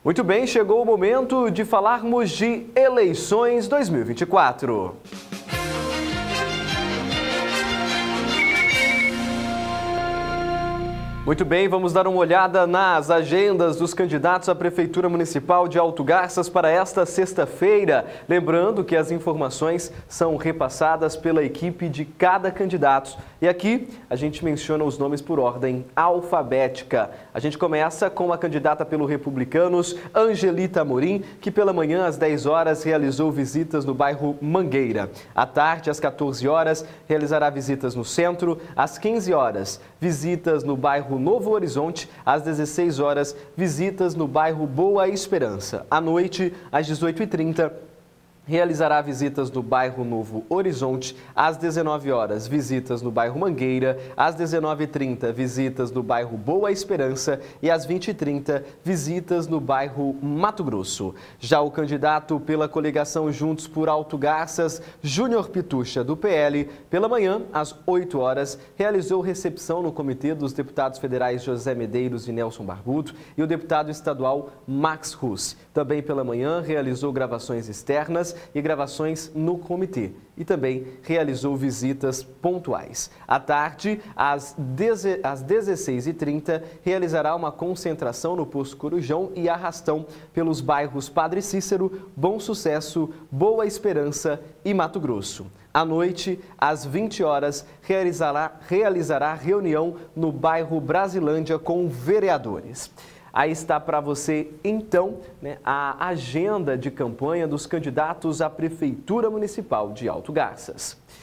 Muito bem, chegou o momento de falarmos de eleições 2024. Muito bem, vamos dar uma olhada nas agendas dos candidatos à Prefeitura Municipal de Alto Garças para esta sexta-feira. Lembrando que as informações são repassadas pela equipe de cada candidato. E aqui a gente menciona os nomes por ordem alfabética. A gente começa com a candidata pelo Republicanos, Angelita Amorim, que pela manhã às 10 horas realizou visitas no bairro Mangueira. À tarde, às 14 horas, realizará visitas no centro. Às 15 horas, visitas no bairro Novo Horizonte. Às 16 horas, visitas no bairro Boa Esperança. À noite, às 18h30, realizará visitas no bairro Novo Horizonte. Às 19 horas, visitas no bairro Mangueira. Às 19h30, visitas no bairro Boa Esperança. E às 20h30, visitas no bairro Mato Grosso. Já o candidato pela coligação Juntos por Alto Garças, Júnior Pitucha, do PL, pela manhã, às 8 horas, realizou recepção no comitê dos deputados federais José Medeiros e Nelson Barbuto e o deputado estadual Max Russ. Também pela manhã, realizou gravações externas e gravações no comitê e também realizou visitas pontuais. À tarde, às 16h30, realizará uma concentração no Posto Corujão e Arrastão pelos bairros Padre Cícero, Bom Sucesso, Boa Esperança e Mato Grosso. À noite, às 20 horas, realizará reunião no bairro Brasilândia com vereadores. Aí está para você, então, a agenda de campanha dos candidatos à Prefeitura Municipal de Alto Garças.